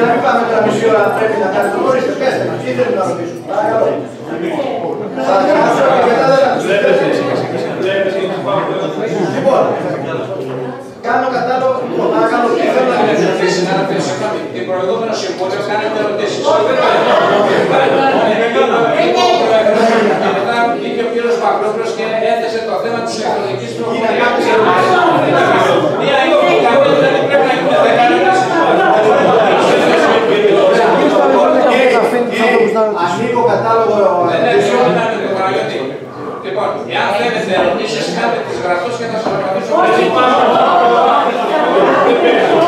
να μην πάμε τώρα μισή ώρα πρέπει να κάνετε. Ορίστε, πέστε μας, τι θέλετε να ρωτήσουμε. Παρακαλώ. Θα διαβάσω και μετά δεν θα τους Λοιπόν, κάνω κατάλογο, παρακαλώ, τι θέλω να ρωτήσω. Την προηγούμενο συμβούλιο κάνετε ερωτήσεις. Μετά βγήκε ο κύριος Παυλόπουλος και έθεσε το θέμα της ηλεκτρονικής πληροφορίας. Μία δηλαδή πρέπει να γίνει ανοίγω κατάλογο. Λοιπόν, εάν θέλετε ερωτήσεις, κάντε τις γραφές και θα σας απαντήσω.